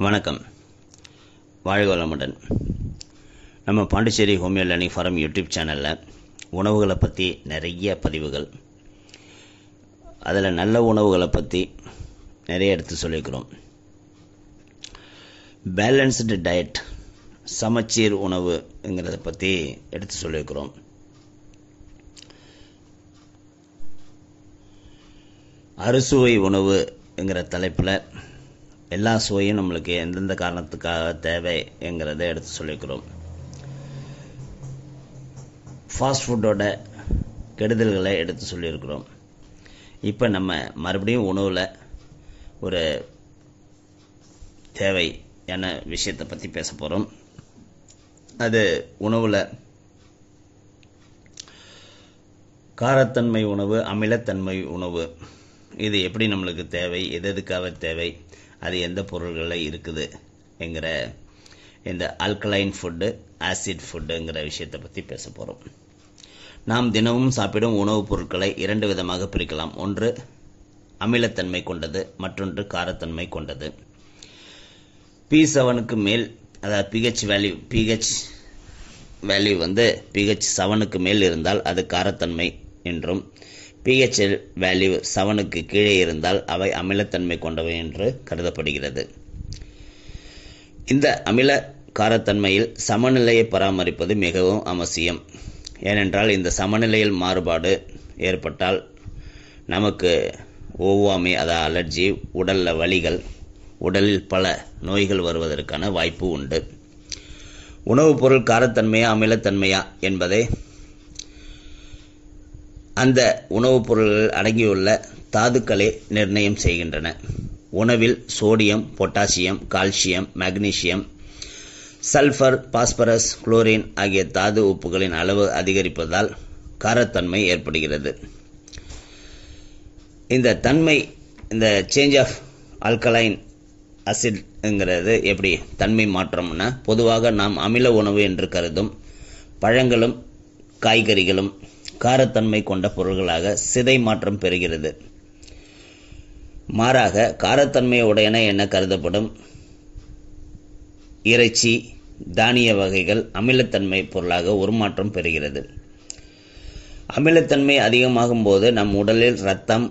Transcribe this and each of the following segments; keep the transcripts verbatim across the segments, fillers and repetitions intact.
வணக்கம், வாழ்க வளமுடன். நம்ம Pondicherry homeo learning forum YouTube சேனலில் உணவுகளை பற்றி நிறைய பதிவுகள், அதில் நல்ல உணவுகளை பற்றி நிறைய எடுத்து சொல்லியிருக்கிறோம். பேலன்ஸ்டு டயட், சமச்சீர் உணவுங்கிறத பற்றி எடுத்து சொல்லியிருக்கிறோம். அறுசுவை உணவுங்கிற தலைப்பில் எல்லா சுவையும் நம்மளுக்கு எந்தெந்த காரணத்துக்காக தேவைங்கிறத எடுத்து சொல்லியிருக்கிறோம். ஃபாஸ்ட் ஃபுட்டோட கெடுதல்களை எடுத்து சொல்லியிருக்கிறோம். இப்போ நம்ம மறுபடியும் உணவில் ஒரு தேவையான விஷயத்தை பற்றி பேச போகிறோம். அது உணவில் காரத்தன்மை உணவு, அமிலத்தன்மை உணவு, இது எப்படி நம்மளுக்கு தேவை, எது எதுக்காக தேவை, அது எந்த பொருள்களில் இருக்குது என்கிற இந்த ஆல்கலைன் ஃபுட்டு, ஆசிட் ஃபுட்டுங்கிற விஷயத்தை பற்றி பேச போகிறோம். நாம் தினமும் சாப்பிடும் உணவுப் பொருட்களை இரண்டு விதமாக பிரிக்கலாம். ஒன்று அமிலத்தன்மை கொண்டது, மற்றொன்று காரத்தன்மை கொண்டது. பி செவனுக்கு மேல், அதாவது பிஹெச் வேல்யூ பிஹெச் வேல்யூ வந்து பிஹெச் செவனுக்கு மேல் இருந்தால் அது காரத்தன்மை என்றும், பிஹெச் வேல்யூ செவனுக்கு கீழே இருந்தால் அவை அமிலத்தன்மை கொண்டவை என்று கருதப்படுகிறது. இந்த அமில காரத்தன்மையில் சமநிலையை பராமரிப்பது மிகவும் அவசியம். ஏனென்றால் இந்த சமநிலையில் மாறுபாடு ஏற்பட்டால் நமக்கு ஒவ்வாமை, அதாவது அலர்ஜி, உடலில் வலிகள், உடலில் பல நோய்கள் வருவதற்கான வாய்ப்பு உண்டு. உணவுப் பொருள் காரத்தன்மையா அமிலத்தன்மையா என்பதை அந்த உணவுப் பொருள்கள் அடங்கியுள்ள தாதுக்களே நிர்ணயம் செய்கின்றன. உணவில் sodium, potassium, calcium, magnesium, sulphur, phosphorus, chlorine ஆகிய தாது உப்புகளின் அளவு அதிகரிப்பதால் காரத்தன்மை ஏற்படுகிறது. இந்த தன்மை, இந்த சேஞ்ச் ஆஃப் ஆல்கலைன் அசிட்ங்கிறது எப்படி தன்மை மாற்றம்னா, பொதுவாக நாம் அமில உணவு என்று கருதும் பழங்களும் காய்கறிகளும் காரத்தன்மை கொண்ட பொருள்களாக சிதை மாற்றம் பெறுகிறது. மாறாக காரத்தன்மை உடையன என கருதப்படும் இறைச்சி, தானிய வகைகள் அமிலத்தன்மை பொருளாக உருமாற்றம் பெறுகிறது. அமிலத்தன்மை அதிகமாகும் போது நம் உடலில் இரத்தம்,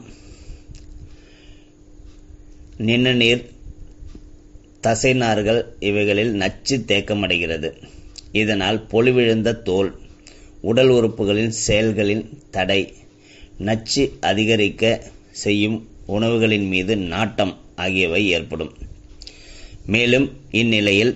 நிணநீர், தசைநார்கள் இவைகளில் நச்சு தேக்கமடைகிறது. இதனால் பொலிவிழந்த தோல், உடல் உறுப்புகளின் செயல்களின் தடை, நச்சு அதிகரிக்க செய்யும் உணவுகளின் மீது நாட்டம் ஆகியவை ஏற்படும். மேலும் இந்நிலையில்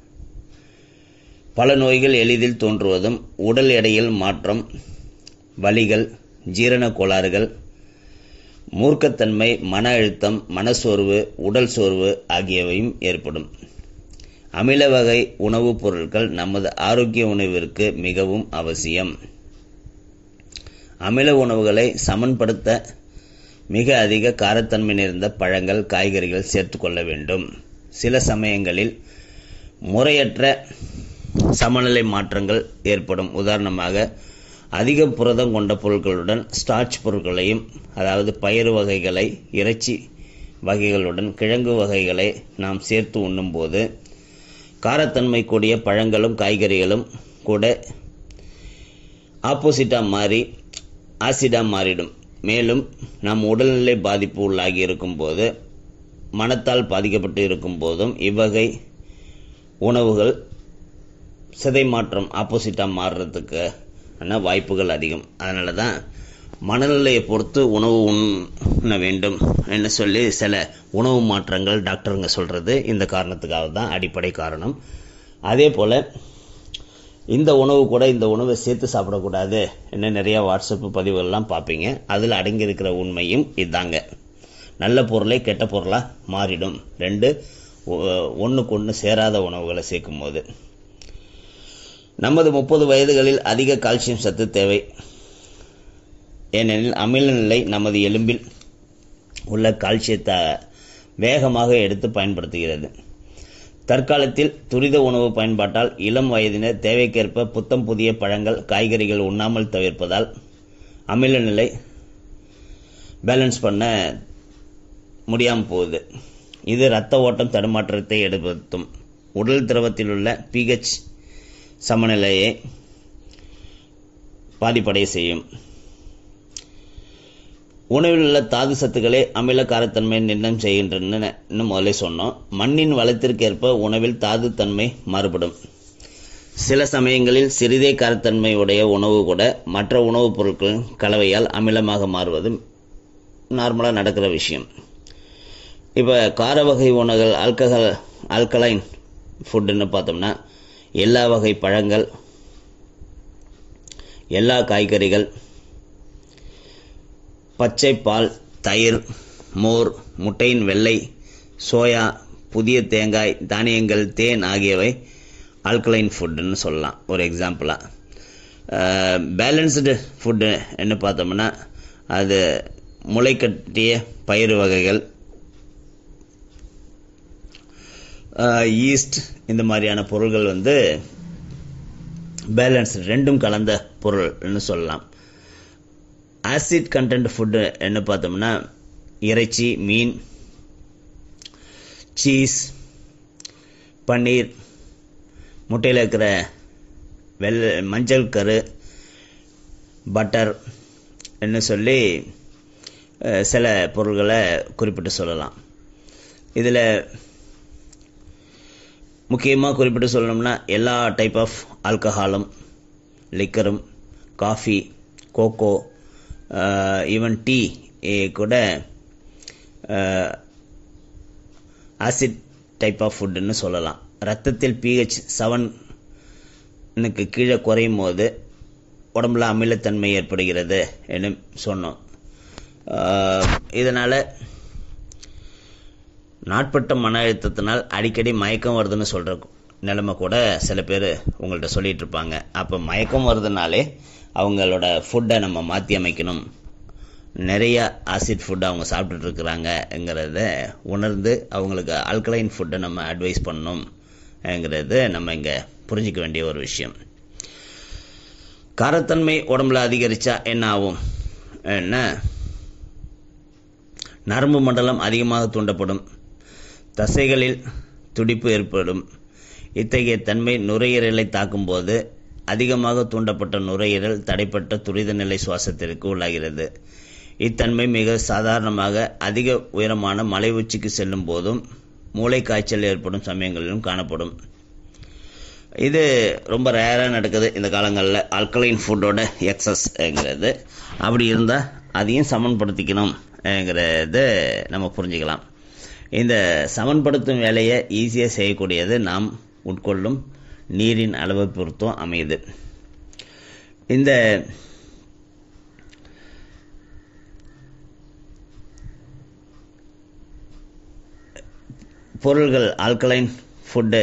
பல நோய்கள் எளிதில் தோன்றுவதும், உடல் எடையில் மாற்றம், வலிகள், ஜீரண கோளாறுகள், மூர்க்கத்தன்மை, மன அழுத்தம், மனசோர்வு, உடல் சோர்வு ஆகியவையும் ஏற்படும். அமில வகை உணவுப் பொருட்கள் நமது ஆரோக்கிய உணவிற்கு மிகவும் அவசியம். அமில உணவுகளை சமன்படுத்த மிக அதிக காரத்தன்மை நிறைந்த பழங்கள், காய்கறிகள் சேர்த்து கொள்ள வேண்டும். சில சமயங்களில் முறையற்ற சமநிலை மாற்றங்கள் ஏற்படும். உதாரணமாக, அதிக புரதம் கொண்ட பொருட்களுடன் ஸ்டார்ச் பொருட்களையும், அதாவது பயிறு வகைகளை, இறைச்சி வகைகளுடன் கிழங்கு வகைகளை நாம் சேர்த்து உண்ணும்போது காரத்தன்மை கூடிய பழங்களும் காய்கறிகளும் கூட ஆப்போசிட்டாக மாறி ஆசிடாக மாறிடும். மேலும் நம் உடல்நிலை பாதிப்பு உள்ளாகி இருக்கும்போது, மனத்தால் பாதிக்கப்பட்டு இருக்கும் போதும் இவ்வகை உணவுகள் சிதை மாற்றம் ஆப்போசிட்டாக மாறுறதுக்கான வாய்ப்புகள் அதிகம். அதனால தான் மனநிலையை பொறுத்து உணவு உண்ண வேண்டும் என்று சொல்லி சில உணவு மாற்றங்கள் டாக்டருங்க சொல்கிறது இந்த காரணத்துக்காக தான், அடிப்படை காரணம். அதே போல் இந்த உணவு கூட இந்த உணவை சேர்த்து சாப்பிடக்கூடாது என்ன நிறையா வாட்ஸ்அப் பதிவுகள்லாம் பார்ப்பீங்க. அதில் அடங்கியிருக்கிற உண்மையும் இதாங்க. நல்ல பொருளை கெட்ட பொருளாக மாறிடும், ரெண்டு ஒன்றுக்கு ஒன்று சேராத உணவுகளை சேர்க்கும் போது. நமது முப்பது வயதுகளில் அதிக கால்சியம் சத்து தேவை. ஏனெனில் அமில நிலை நமது எலும்பில் உள்ள கால்சியத்தை வேகமாக எடுத்து பயன்படுத்துகிறது. தற்காலத்தில் துரித உணவு பயன்பாட்டால் இளம் வயதினர் தேவைக்கேற்ப புத்தம் புதிய பழங்கள், காய்கறிகள் உண்ணாமல் தவிர்ப்பதால் அமில நிலை பேலன்ஸ் பண்ண முடியாமல் போகுது. இது இரத்த ஓட்டம் தடுமாற்றத்தை ஏற்படுத்தும். உடல் திரவத்தில் உள்ள pH சமநிலையை பாதிப்படைய செய்யும். உணவில் உள்ள தாது சத்துக்களே அமில காரத்தன்மை நிர்ணயம் செய்கின்றன. முதலே சொன்னோம். மண்ணின் வளத்திற்கேற்ப உணவில் தாது தன்மை மாறுபடும். சில சமயங்களில் சிறிதே காரத்தன்மை உடைய உணவு கூட மற்ற உணவுப் பொருட்களின் கலவையால் அமிலமாக மாறுவது நார்மலாக நடக்கிற விஷயம். இப்போ கார வகை உணவுகள் ஆல்கஹால் ஆல்கலைன் ஃபுட்டுன்னு பார்த்தோம்னா எல்லா வகை பழங்கள், எல்லா காய்கறிகள், பச்சை பால், தயிர், மோர், முட்டையின் வெள்ளை, சோயா, புதிய தேங்காய், தானியங்கள், தேன் ஆகியவை ஆல்கலைன் ஃபுட்டுன்னு சொல்லலாம் ஒரு எக்ஸாம்பிளாக. பேலன்ஸ்டு ஃபுட்டு என்ன பார்த்தோம்னா அது முளைக்கட்டிய பயிறு வகைகள், ஈஸ்ட், இந்த மாதிரியான பொருள்கள் வந்து பேலன்ஸ் ரெண்டும் கலந்த பொருள்னு சொல்லலாம். ஆசிட் கண்டென்ட் ஃபுட்டு என்ன பார்த்தோம்னா இறைச்சி, மீன், சீஸ், பன்னீர், முட்டையில் இருக்கிற வெள்ளை மஞ்சள் கரு, பட்டர் என்ன சொல்லி சில பொருள்களை குறிப்பிட்டு சொல்லலாம். இதில் முக்கியமாக குறிப்பிட்டு சொல்லணும்னா எல்லா டைப் ஆஃப் ஆல்கஹாலும், லிக்கரும், காஃபி, கோகோ, ஈவன் டீ கூட ஆசிட் டைப் ஆஃப் ஃபுட்டுன்னு சொல்லலாம். ரத்தத்தில் pH செவனுக்கு கீழே குறையும் போது உடம்புல அமிலத்தன்மை ஏற்படுகிறது என்று சொன்னோம். இதனால் நாட்பட்ட மன அழுத்தத்தினால் அடிக்கடி மயக்கம் வருதுன்னு சொல்கிற நிலைமை கூட சில பேர் உங்கள்கிட்ட சொல்லிகிட்டு இருப்பாங்க. அப்போ மயக்கம் வருதுனாலே அவங்களோட ஃபுட்டை நம்ம மாற்றி அமைக்கணும், நிறைய ஆசிட் ஃபுட்டை அவங்க சாப்பிட்டுட்டு இருக்கிறாங்கங்கிறத உணர்ந்து அவங்களுக்கு ஆல்கலைன் ஃபுட்டை நம்ம அட்வைஸ் பண்ணணும்ங்கிறது நம்ம இங்கே புரிஞ்சிக்க வேண்டிய ஒரு விஷயம். காரத்தன்மை உடம்புல அதிகரித்தா என்ன ஆகும்? என்ன, நரம்பு மண்டலம் அதிகமாக தூண்டப்படும், தசைகளில் துடிப்பு ஏற்படும். இத்தகைய தன்மை நுரையீரலை தாக்கும்போது அதிகமாக தூண்டப்பட்ட நுரையீரல் தடைப்பட்ட துரித நிலை சுவாசத்திற்கு உள்ளாகிறது. இத்தன்மை மிக சாதாரணமாக அதிக உயரமான மலை உச்சிக்கு செல்லும் போதும் மூளை காய்ச்சல் ஏற்படும் சமயங்களிலும் காணப்படும். இது ரொம்ப ரேராக நடக்குது இந்த காலங்களில் ஆல்கலைன் ஃபுட்டோட எக்ஸஸ்ங்கிறது. அப்படி இருந்தால் அதையும் சமன்படுத்திக்கணும்ங்கிறத நம்ம புரிஞ்சுக்கலாம். இந்த சமன்படுத்தும் வேலையை ஈஸியாக செய்யக்கூடியது நாம் உட்கொள்ளும் நீரின் அளவை பொறுத்தும் அமையுது. இந்த பொருள்கள் ஆல்கலைன் ஃபுட்டு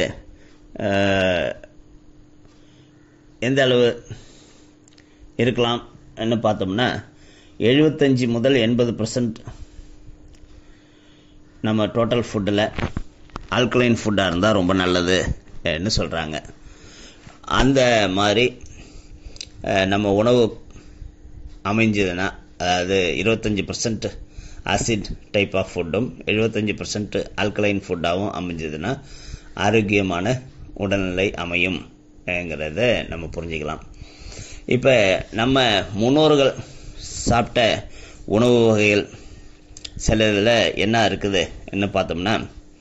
எந்த அளவு இருக்கலாம் என்ன பார்த்தோம்னா எழுபத்தஞ்சி முதல் எண்பது பர்சன்ட் நம்ம டோட்டல் ஃபுட்டில் ஆல்கலைன் ஃபுட்டாக இருந்தால் ரொம்ப நல்லதுன்னு சொல்கிறாங்க. அந்த மாதிரி நம்ம உணவு அமைஞ்சதுன்னா, அதாவது இருபத்தஞ்சி பர்சன்ட் ஆசிட் டைப் ஆஃப் ஃபுட்டும் எழுபத்தஞ்சி பர்சன்ட் ஆல்கலைன் ஃபுட்டாகவும் அமைஞ்சதுன்னா ஆரோக்கியமான உடல்நிலை அமையும்ங்கிறத நம்ம புரிஞ்சுக்கலாம். இப்போ நம்ம முன்னோர்கள் சாப்பிட்ட உணவு வகைகள் சில இதில் என்ன இருக்குது என்ன பார்த்தோம்னா,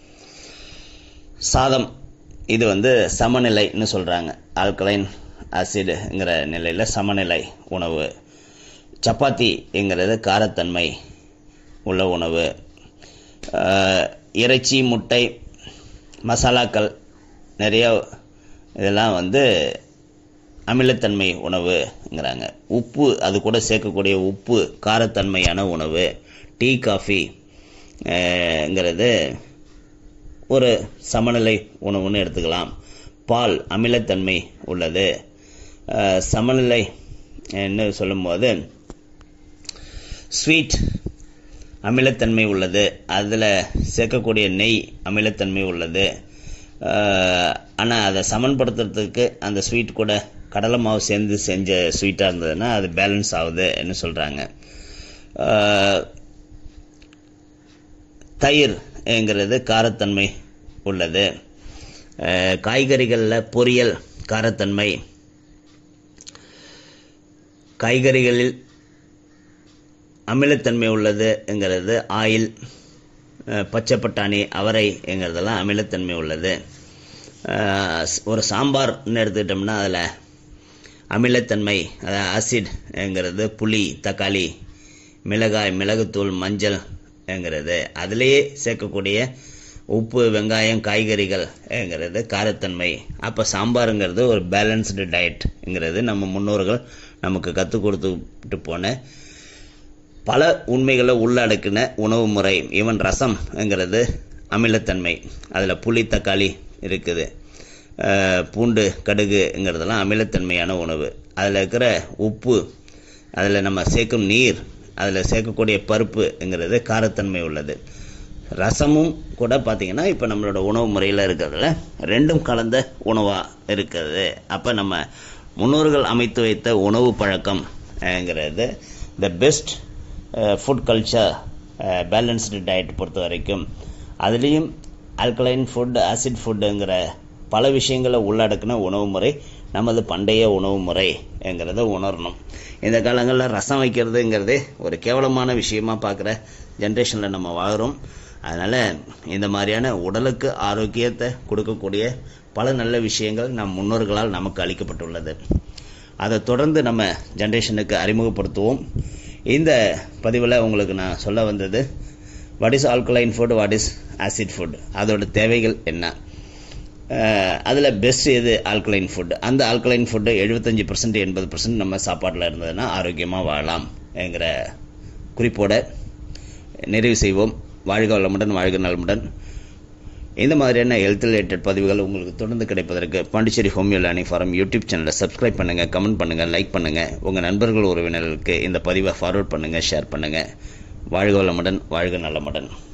சாதம் இது வந்து சமநிலைன்னு சொல்கிறாங்க. ஆல்கலைன் ஆசிடுங்கிற நிலையில் சமநிலை உணவு. சப்பாத்திங்கிறது காரத்தன்மை உள்ள உணவு. இறைச்சி, முட்டை, மசாலாக்கள் நிறைய இதெல்லாம் வந்து அமிலத்தன்மை உணவுங்கிறாங்க. உப்பு, அது கூட சேர்க்கக்கூடிய உப்பு காரத்தன்மையான உணவு. டீ, காஃபிங்கிறது ஒரு சமநிலை உணவுன்னு எடுத்துக்கலாம். பால் அமிலத்தன்மை உள்ளது. சமநிலை என்ன சொல்லும்போது ஸ்வீட் அமிலத்தன்மை உள்ளது. அதில் சேர்க்கக்கூடிய நெய் அமிலத்தன்மை உள்ளது. ஆனால் அதை சமன்படுத்துறதுக்கு அந்த ஸ்வீட் கூட கடலை மாவு சேர்ந்து செஞ்ச ஸ்வீட்டாக இருந்ததுன்னா அது பேலன்ஸ் ஆகுதுன்னு சொல்கிறாங்க. தயிர் என்கிறது காரத்தன்மை உள்ளது. காய்கறிகளில் பொரியல் காரத்தன்மை, காய்கறிகளில் அமிலத்தன்மை உள்ளதுங்கிறது ஆயில், பச்சை பட்டாணி, அவரை என்கிறதெல்லாம் அமிலத்தன்மை உள்ளது. ஒரு சாம்பார்னு எடுத்துக்கிட்டோம்னா அதில் அமிலத்தன்மை, அதாவது ஆசிட்ங்கிறது புளி, தக்காளி, மிளகாய், மிளகுத்தூள், மஞ்சள் என்கிறது. அதிலேயே சேர்க்கக்கூடிய உப்பு, வெங்காயம், காய்கறிகள்ங்கிறது காரத்தன்மை. அப்போ சாம்பாருங்கிறது ஒரு பேலன்ஸ்டு டயட்ங்கிறது நம்ம முன்னோர்கள் நமக்கு கற்றுக் கொடுத்துட்டு போன பல உண்மைகளை உள்ளடக்கின உணவு முறை. ஈவன் ரசம்ங்கிறது அமிலத்தன்மை, அதில் புளி, தக்காளி இருக்குது. பூண்டு, கடுகுங்கிறதெல்லாம் அமிலத்தன்மையான உணவு. அதில் இருக்கிற உப்பு, அதில் நம்ம சேர்க்கும் நீர், அதில் சேர்க்கக்கூடிய பருப்புங்கிறது காரத்தன்மை உள்ளது. ரசமும் கூட பார்த்திங்கன்னா இப்போ நம்மளோட உணவு முறையில் இருக்கிறதுல ரெண்டும் கலந்த உணவாக இருக்கிறது. அப்போ நம்ம முன்னோர்கள் அமைத்து வைத்த உணவு பழக்கம்ங்கிறது the best food culture, balanced diet பொறுத்த வரைக்கும். அதுலேயும் ஆல்கலைன் ஃபுட், ஆசிட் ஃபுட்டுங்கிற பல விஷயங்களை உள்ளடக்கின உணவு முறை நமது பண்டைய உணவு முறைங்கிறத உணரணும். இந்த காலங்களில் ரசம் வைக்கிறதுங்கிறதே ஒரு கேவலமான விஷயமா பார்க்குற ஜென்ரேஷனில் நம்ம வாழ்கிறோம். அதனால் இந்த மாதிரியான உடலுக்கு ஆரோக்கியத்தை கொடுக்கக்கூடிய பல நல்ல விஷயங்கள் நம் முன்னோர்களால் நமக்கு அளிக்கப்பட்டுள்ளது. அதை தொடர்ந்து நம்ம ஜென்ரேஷனுக்கு அறிமுகப்படுத்துவோம். இந்த பதிவில் உங்களுக்கு நான் சொல்ல வந்தது, what is alkaline food, what is acid food, அதோட தேவைகள் என்ன, அதில் பெஸ்ட் எது ஆல்கலைன் ஃபுட். அந்த ஆல்கலைன் ஃபுட்டு எழுபத்தஞ்சி பர்சன்ட் எண்பது பர்சன்ட் நம்ம சாப்பாட்டில் இருந்ததுன்னா ஆரோக்கியமாக வாழலாம் என்கிற குறிப்போட நிறைவு செய்வோம். வாழ்க வளமுடன், வாழ்க நலமுடன். இந்த மாதிரியான ஹெல்த் ரிலேட்டட் பதிவுகள் உங்களுக்கு தொடர்ந்து கிடைப்பதற்கு Pondicherry homeo learning forum YouTube சேனலை சப்ஸ்கிரைப் பண்ணுங்கள், கமெண்ட் பண்ணுங்கள், லைக் பண்ணுங்கள். உங்கள் நண்பர்கள், உறவினர்களுக்கு இந்த பதிவை ஃபார்வர்ட் பண்ணுங்கள், ஷேர் பண்ணுங்கள். வாழ்க வளமுடன், வாழ்க நலமுடன்.